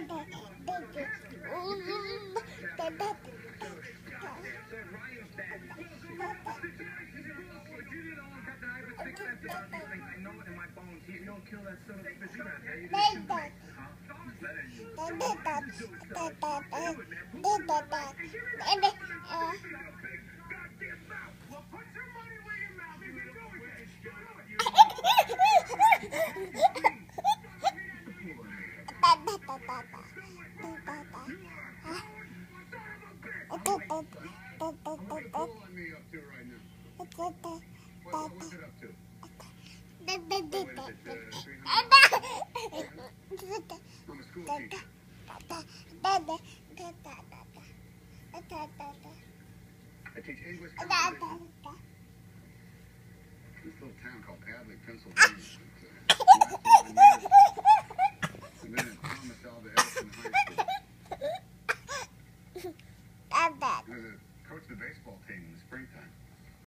I teach English this little town called Hadley, Pennsylvania. And then at Thomas Alva Edison High School.